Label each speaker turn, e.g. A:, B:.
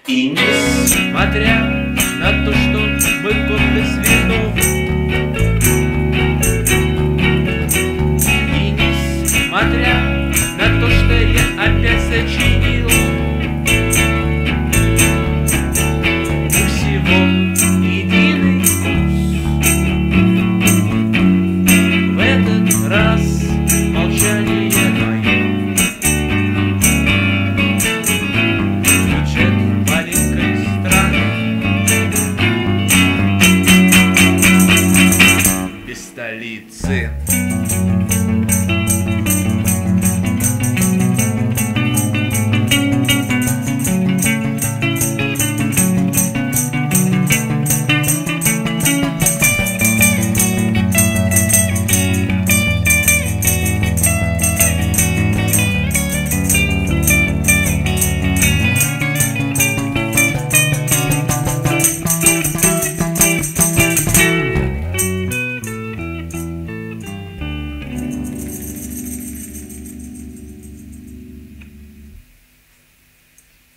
A: И несмотря на то, что мы комплекс винов, и несмотря на то, что я опять сочинил